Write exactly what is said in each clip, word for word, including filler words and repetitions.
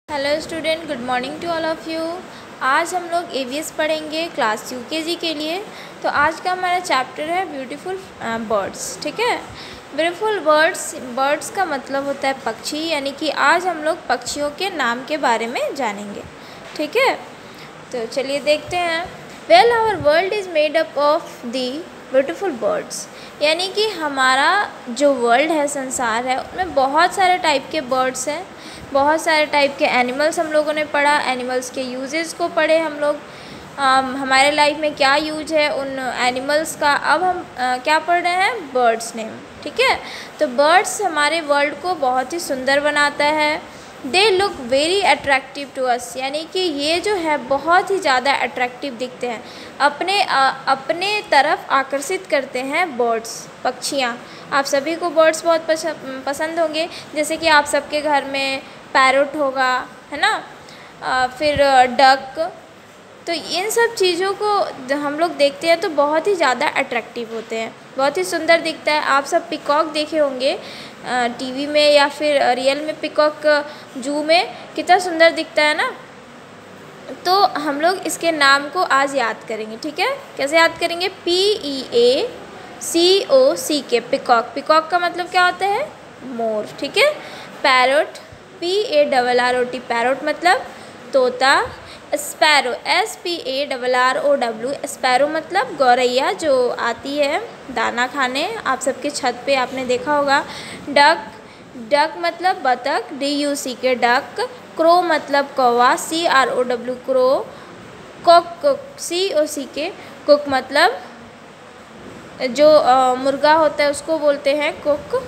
Hello student, good morning to all of you. आज हम लोग एवीएस पढ़ेंगे क्लास यूकेजी के लिए। तो आज का हमारा चैप्टर है ब्यूटीफुल बर्ड्स। ठीक है, ब्यूटीफुल बर्ड्स, बर्ड्स का मतलब होता है पक्षी, यानी कि आज हम लोग पक्षियों के नाम के बारे में जानेंगे। ठीक है, तो चलिए देखते हैं। Well our world is made up of the beautiful birds, यानी कि हमारा जो वर्ल्ड है, संसार है, उसमें बहुत सारे टाइप के बर्ड्स हैं, बहुत सारे टाइप के एनिमल्स हम लोगों ने पढ़ा। एनिमल्स के यूजेस को पढ़े हम लोग, um, हमारे लाइफ में क्या यूज है उन एनिमल्स का। अब हम uh, क्या पढ़ रहे हैं, बर्ड्स नेम। ठीक है, तो बर्ड्स हमारे वर्ल्ड को बहुत ही सुंदर बनाता है। They look very attractive to us, यानी कि ये जो है बहुत ही ज़्यादा अट्रैक्टिव दिखते हैं, अपने आ, अपने तरफ आकर्षित करते हैं बर्ड्स, पक्षियाँ। आप सभी को बर्ड्स बहुत पसंद होंगे, जैसे कि आप सबके घर में पैरोट होगा, है ना, आ, फिर डक। तो इन सब चीज़ों को हम लोग देखते हैं तो बहुत ही ज़्यादा अट्रैक्टिव होते हैं, बहुत ही सुंदर दिखता है। आप सब पिकॉक देखे होंगे टीवी में या फिर रियल में, पिकॉक जू में कितना सुंदर दिखता है ना। तो हम लोग इसके नाम को आज याद करेंगे। ठीक है, कैसे याद करेंगे? पी ई ए सी ओ सी के, पिकॉक। पिकॉक का मतलब क्या होता है? मोर। ठीक है, parrot, P A double R O T, parrot मतलब तोता। Sparrow, S P A double R O W, sparrow मतलब गौरैया जो आती है दाना खाने, आप सबके छत पे आपने देखा होगा। डक, डक मतलब बतख, डी यू सी के, डक। क्रो मतलब कौवा, C R O W, crow. Cock, C O C K, cock मतलब जो आ, मुर्गा होता है उसको बोलते हैं कुक।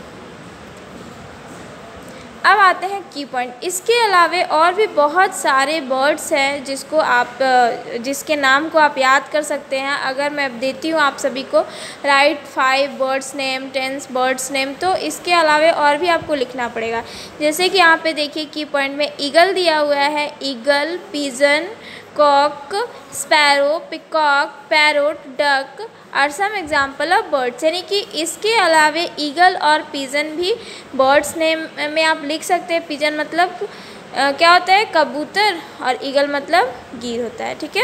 अब आते हैं की पॉइंट। इसके अलावे और भी बहुत सारे बर्ड्स हैं जिसको आप जिसके नाम को आप याद कर सकते हैं। अगर मैं देती हूँ आप सभी को, write five birds name, tens birds name, तो इसके अलावे और भी आपको लिखना पड़ेगा। जैसे कि यहाँ पे देखिए की पॉइंट में ईगल दिया हुआ है, eagle, pigeon, cock, sparrow, peacock, parrot, duck are some example of birds, यानी कि इसके अलावे ईगल और पिजन भी बर्ड्स नेम में आप लिख सकते हैं। पिजन मतलब आ, क्या होता है? कबूतर, और ईगल मतलब गिर होता है। ठीक है,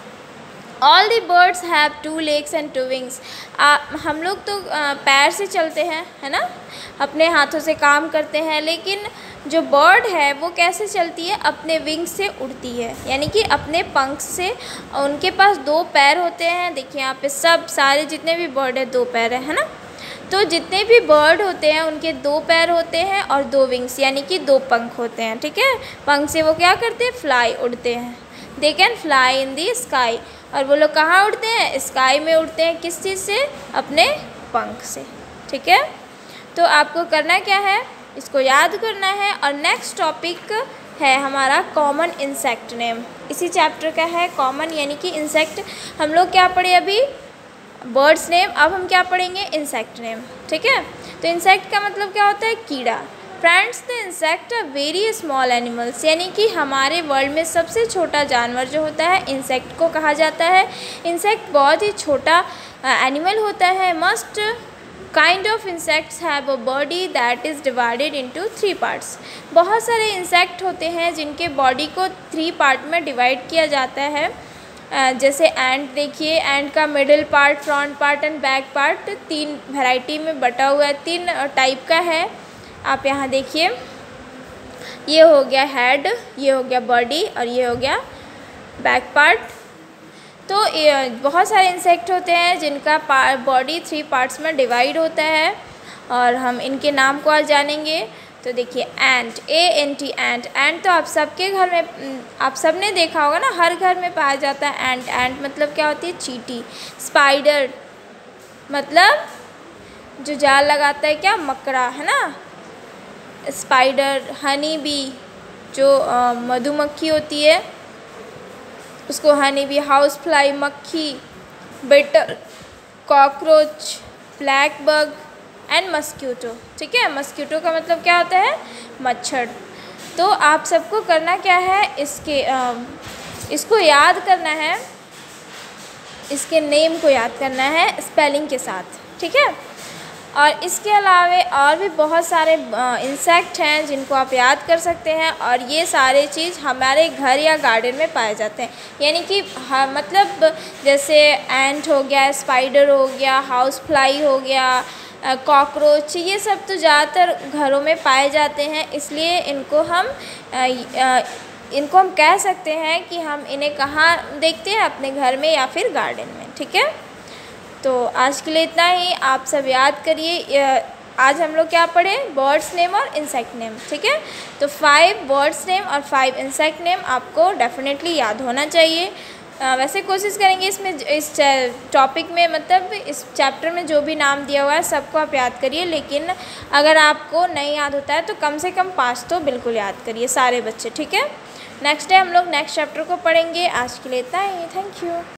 all the birds have two legs and two wings. हम लोग तो आ, पैर से चलते हैं, है ना, अपने हाथों से काम करते हैं, लेकिन जो बर्ड है वो कैसे चलती है? अपने विंग्स से उड़ती है, यानी कि अपने पंख से। उनके पास दो पैर होते हैं। देखिए यहाँ पे सब सारे जितने भी बर्ड है दो पैर है, है ना। तो जितने भी बर्ड होते हैं उनके दो पैर होते हैं और दो विंग्स, यानी कि दो पंख होते हैं। ठीक है, पंख से वो क्या करते हैं? फ्लाई, उड़ते हैं। They can fly in the sky, और वो लोग कहाँ उड़ते हैं? स्काई में उड़ते हैं। किस चीज़ से? अपने पंख से। ठीक है, तो आपको करना क्या है? इसको याद करना है। और नेक्स्ट टॉपिक है हमारा कॉमन इंसेक्ट नेम, इसी चैप्टर का है कॉमन, यानी कि इंसेक्ट। हम लोग क्या पढ़े अभी? Birds name. अब हम क्या पढ़ेंगे? Insect name. ठीक है, तो इंसेक्ट का मतलब क्या होता है? कीड़ा। Friends, the insect are very small animals, यानी कि हमारे वर्ल्ड में सबसे छोटा जानवर जो होता है इंसेक्ट को कहा जाता है। इंसेक्ट बहुत ही छोटा एनिमल होता है। Must kind of insects have a body that is divided into three parts. बहुत सारे इंसेक्ट होते हैं जिनके बॉडी को थ्री पार्ट में डिवाइड किया जाता है। जैसे एंट देखिए, एंट का middle part, front part and back part तीन वैरायटी में बटा हुआ है, तीन टाइप का है। आप यहाँ देखिए, ये हो गया हेड, ये हो गया बॉडी, और ये हो गया बैक पार्ट। तो बहुत सारे इंसेक्ट होते हैं जिनका बॉडी थ्री पार्ट्स में डिवाइड होता है, और हम इनके नाम को आज जानेंगे। तो देखिए एंट, ए एन टी, एंट। एंट तो आप सबके घर में, आप सब ने देखा होगा ना, हर घर में पाया जाता है एंट। एंट मतलब क्या होती है? चींटी। स्पाइडर मतलब जो जाल लगाता है, क्या? मकड़ा, है ना, स्पाइडर। हनी बी जो मधुमक्खी होती है उसको हनी बी। हाउस फ्लाई मक्खी, beetle, cockroach, black bug and mosquito. ठीक है, मस्क्यूटो का मतलब क्या होता है? मच्छर। तो आप सबको करना क्या है? इसके आ, इसको याद करना है, इसके नेम को याद करना है स्पेलिंग के साथ। ठीक है, और इसके अलावे और भी बहुत सारे इंसेक्ट हैं जिनको आप याद कर सकते हैं, और ये सारे चीज़ हमारे घर या गार्डन में पाए जाते हैं। यानी कि हाँ, मतलब जैसे एंट हो गया, स्पाइडर हो गया, हाउस फ्लाई हो गया, कॉकरोच, ये सब तो ज़्यादातर घरों में पाए जाते हैं। इसलिए इनको हम इनको हम कह सकते हैं कि हम इन्हें कहाँ देखते हैं, अपने घर में या फिर गार्डन में। ठीक है, तो आज के लिए इतना ही। आप सब याद करिए, आज हम लोग क्या पढ़े, बर्ड्स नेम और इंसेक्ट नेम। ठीक है, तो फाइव बर्ड्स नेम और फाइव इंसेक्ट नेम आपको डेफिनेटली याद होना चाहिए। आ, वैसे कोशिश करेंगे इसमें, इस टॉपिक में, मतलब इस चैप्टर में जो भी नाम दिया हुआ है सबको आप याद करिए, लेकिन अगर आपको नहीं याद होता है तो कम से कम पाँच तो बिल्कुल याद करिए सारे बच्चे। ठीक है, नेक्स्ट डे हम लोग नेक्स्ट चैप्टर को पढ़ेंगे। आज के लिए इतना ही, थैंक यू।